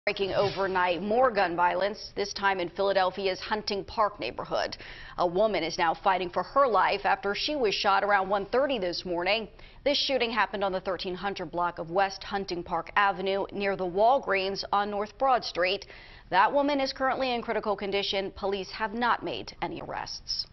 Breaking overnight, more gun violence, this time in Philadelphia's Hunting Park neighborhood. A woman is now fighting for her life after she was shot around 1:30 this morning. This shooting happened on the 1300 block of West Hunting Park Avenue near the Walgreens on North Broad Street. That woman is currently in critical condition. Police have not made any arrests.